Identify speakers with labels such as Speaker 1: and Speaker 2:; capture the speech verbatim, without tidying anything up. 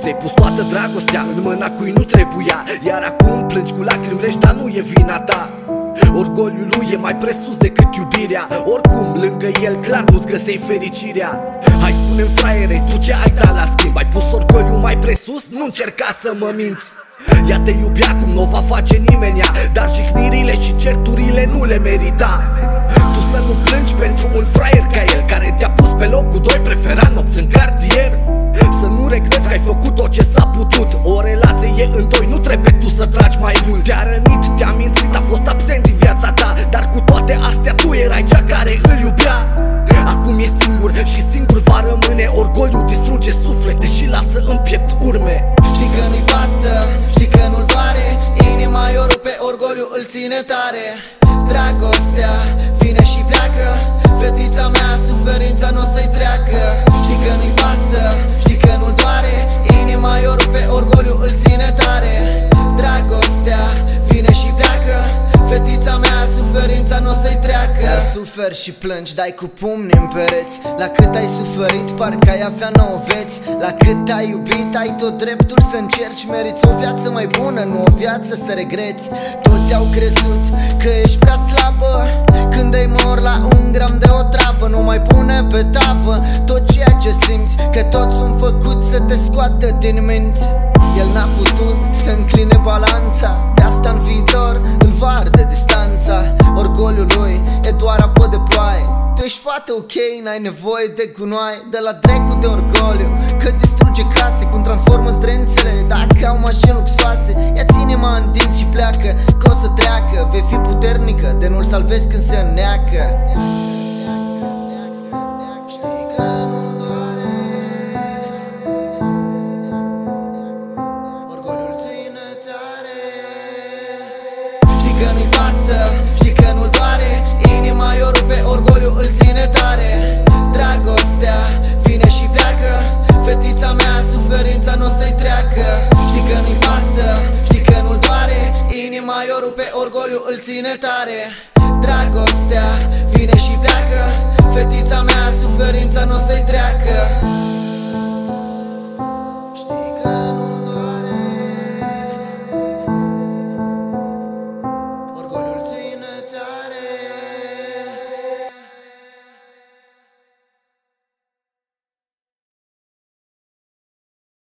Speaker 1: Ți-ai pus toată dragostea în mâna cui nu trebuia, iar acum plângi cu lacrimi reci, dar nu e vina ta. Orgoliul lui e mai presus decât iubirea. Oricum, lângă el clar nu-ți găseai fericirea. Hai spune-mi fraiere, tu ce ai dat la schimb? Ai pus orgoliul mai presus? Nu încerca să mă minți. Ea te iubea cum nu o va face nimenea, dar jignirile și certurile nu le merita. Tu să nu plângi pentru un fraier ca el, care te-a pus pe locul doi, prefera nopți în cartier. Să nu regreți că ai făcut tot ce s-a putut. O relație e în doi, nu trebuie tu să tragi mai mult. Te-a rănit, te-a mințit, a fost absent din viața ta, dar cu toate astea tu erai cea care îl iubea. Acum e singur și singur va rămâne. Orgoliul distruge suflete și lasă în piept urme.
Speaker 2: Știi că nu-i pasă, știi că nu-l doare, inima i-o rupe, orgoliul îl ține tare. Dragostea vine și pleacă, fetița mea suferința n-o să-i treacă. Știi că nu-i pasă, știi că nu-l doare, inima i-o rupe, orgoliul îl ține tare. Dragostea vine și pleacă, fetița mea suferința n-o să-i treacă. Dar suferi și plângi, dai cu pumni în pereți. La cât ai suferit, parcă ai avea nouă veți. La cât ai iubit, ai tot dreptul să încerci. Meriți o viață mai bună, nu o viață să regreți. Toți au crezut că ești prea slabă, când îi mor la un gram de o travă. Nu mai pune pe tavă tot ceea ce simți, că toți sunt făcuți să te scoată din minți. El n-a putut să încline balanța, de asta în viitor îl va arde distanța. Orgoliul lui e doar apă de ploaie. Tu ești fată ok, n-ai nevoie de gunoaie. De la dracu de orgoliu, că distruge case, cum transformă zdrențele dacă au mașini luxoase. Ia ține-mă în dinți și pleacă, că o să treacă. Vei fi puternică, de nu-l salvezi când se înneacă. Știi că nu-mi doare, orgoliul ține tare. Știi că nu-i pasă, știi că nu-l doare, inima i-o rupe, orgoliul îl ține tare. Dragostea vine și pleacă, fetița mea suferința n-o să-i treacă. Știi că nu-i pasă, știi că nu-l doare, inima i-o rupe, orgoliul îl ține tare.